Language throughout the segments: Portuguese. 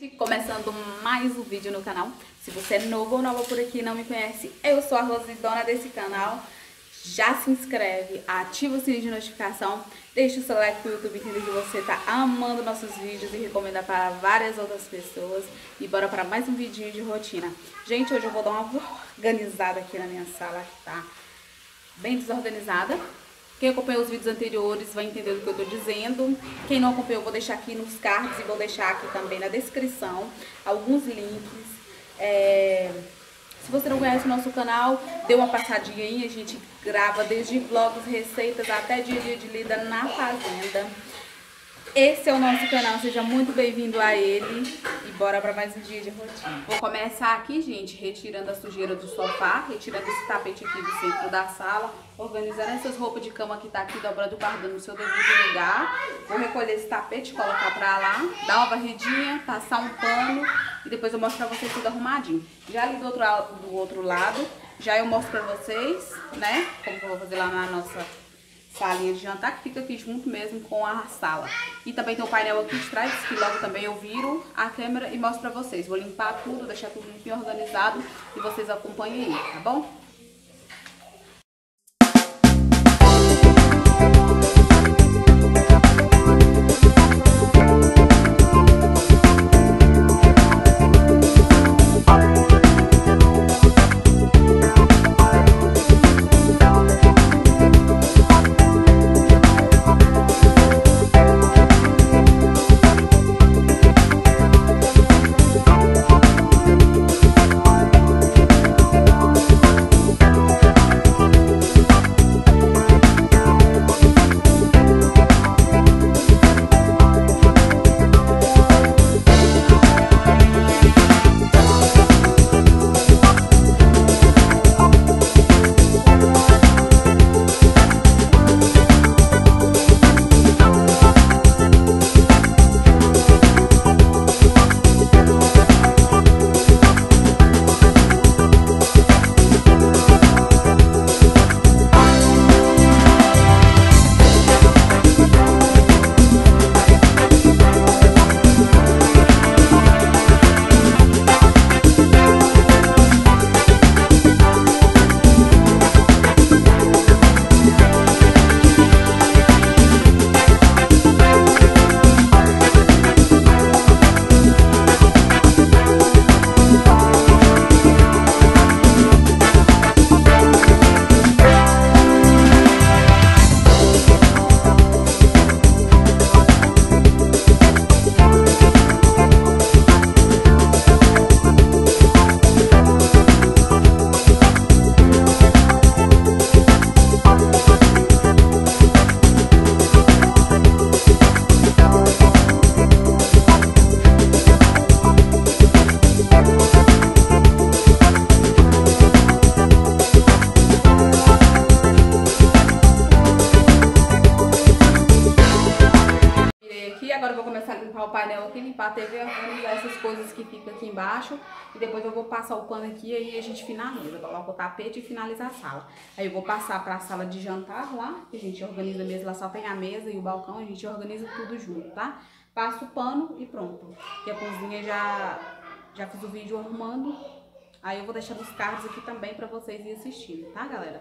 Começando mais um vídeo no canal. Se você é novo ou nova por aqui e não me conhece, eu sou a Rose, dona desse canal. Já se inscreve, ativa o sininho de notificação, deixa o seu like pro YouTube entender que você tá amando nossos vídeos e recomenda para várias outras pessoas. E bora para mais um vidinho de rotina. Gente, hoje eu vou dar uma organizada aqui na minha sala, que tá bem desorganizada. Quem acompanhou os vídeos anteriores vai entender o que eu tô dizendo. Quem não acompanhou, eu vou deixar aqui nos cards e vou deixar aqui também na descrição alguns links. Se você não conhece o nosso canal, dê uma passadinha aí. A gente grava desde vlogs, receitas, até dia a dia de lida na fazenda. Esse é o nosso canal, seja muito bem-vindo a ele. E bora para mais um dia de rotina. Vou começar aqui, gente, retirando a sujeira do sofá, retirando esse tapete aqui do centro da sala, organizando essas roupas de cama que tá aqui, dobrando o guarda no seu devido lugar. Vou recolher esse tapete, colocar pra lá, dar uma varridinha, passar um pano e depois eu mostro pra vocês tudo arrumadinho. Já ali do outro lado, já eu mostro pra vocês, né, como que eu vou fazer lá na nossa salinha de jantar, que fica aqui junto mesmo com a sala. E também tem o painel aqui de trás, que logo também eu viro a câmera e mostro pra vocês. Vou limpar tudo, deixar tudo limpinho, organizado e vocês acompanhem aí, tá bom? Agora eu vou começar a limpar o painel aqui, limpar a TV, organizar essas coisas que ficam aqui embaixo. E depois eu vou passar o pano aqui e aí a gente finaliza. Coloca o tapete e finaliza a sala. Aí eu vou passar para a sala de jantar lá, que a gente organiza mesmo. Lá só tem a mesa e o balcão, a gente organiza tudo junto, tá? Passo o pano e pronto. E a cozinha já fiz o vídeo arrumando. Aí eu vou deixar nos cards aqui também para vocês irem assistindo, tá, galera?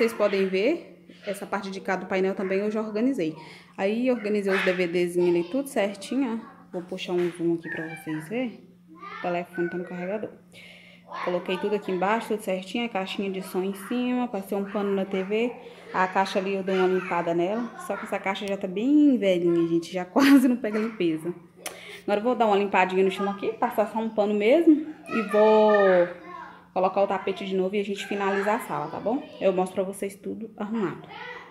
vocês podem ver, essa parte de cá do painel também eu já organizei. Aí organizei os DVDzinhos ali tudo certinho, ó. Vou puxar um zoom aqui pra vocês verem. O telefone tá no carregador. Coloquei tudo aqui embaixo, tudo certinho, a caixinha de som em cima, passei um pano na TV. A caixa ali eu dei uma limpada nela, só que essa caixa já tá bem velhinha, gente, já quase não pega limpeza. Agora eu vou dar uma limpadinha no chão aqui, passar só um pano mesmo e vou colocar o tapete de novo e a gente finaliza a sala, tá bom? Eu mostro pra vocês tudo arrumado.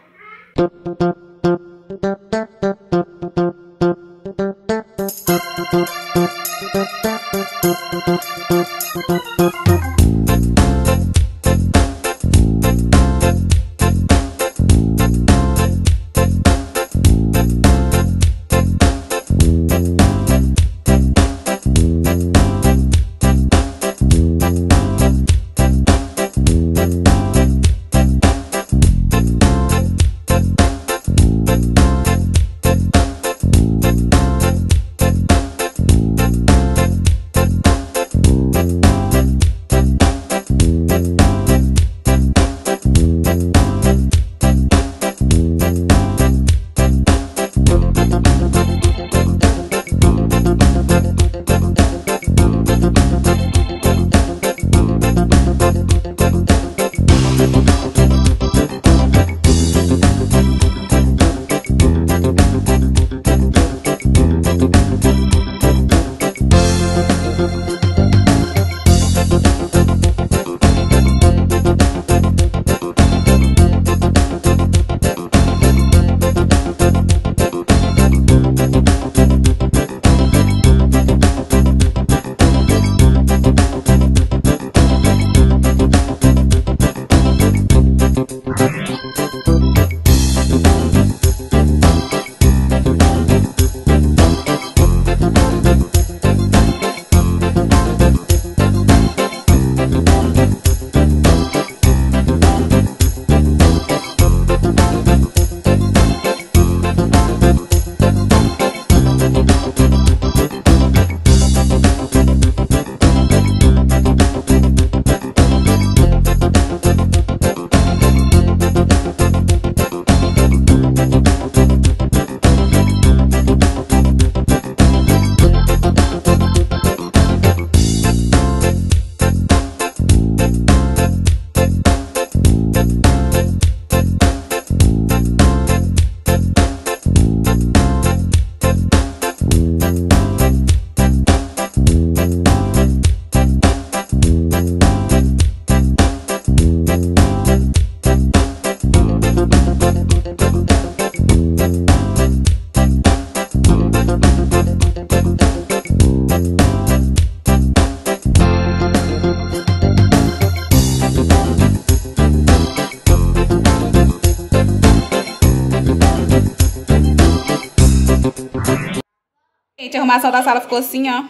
Gente, a arrumação da sala ficou assim, ó.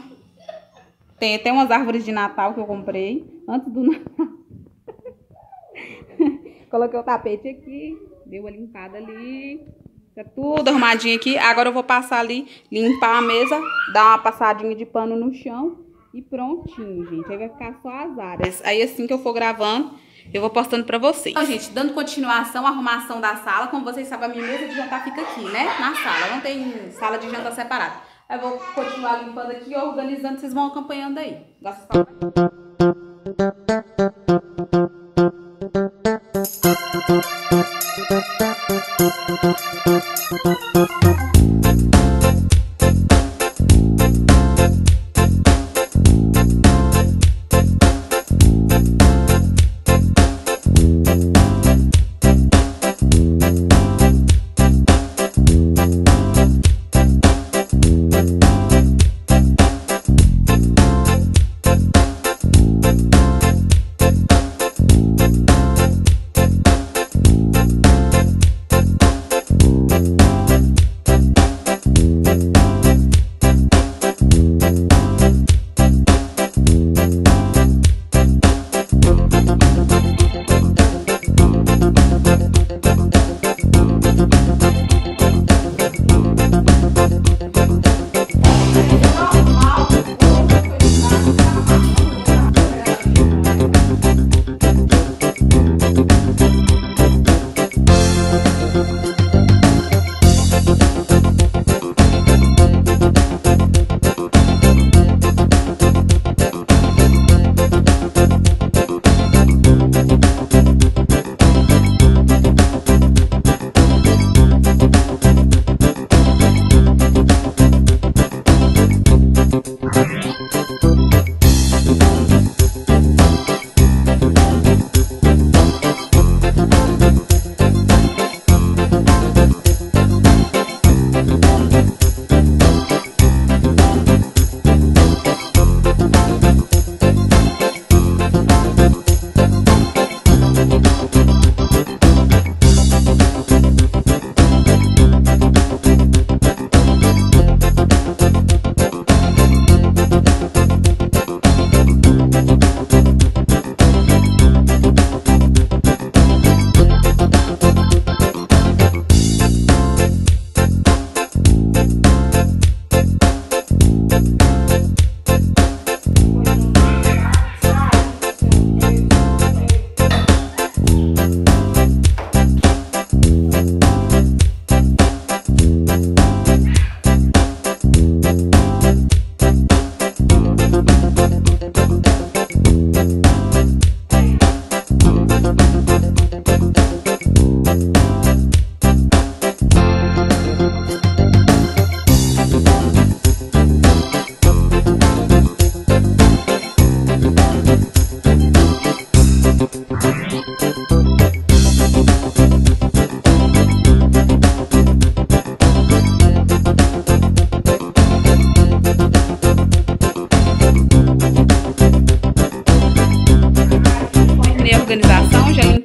Tem até umas árvores de Natal que eu comprei antes do Natal. Coloquei o tapete aqui, dei uma limpada ali. Tá tudo arrumadinho aqui. Agora eu vou passar ali, limpar a mesa, dar uma passadinha de pano no chão e prontinho, gente. Aí vai ficar só as áreas. Aí assim que eu for gravando, eu vou postando pra vocês. Então, gente, dando continuação à arrumação da sala, como vocês sabem, a minha mesa de jantar fica aqui, né? Na sala, não tem sala de jantar separada. Eu vou continuar limpando aqui, organizando, vocês vão acompanhando aí.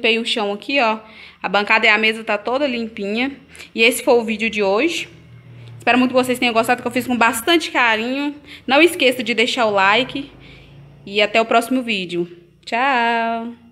limpei o chão aqui, ó. A bancada e a mesa tá toda limpinha. E esse foi o vídeo de hoje. Espero muito que vocês tenham gostado, que eu fiz com bastante carinho. Não esqueça de deixar o like. E até o próximo vídeo. Tchau!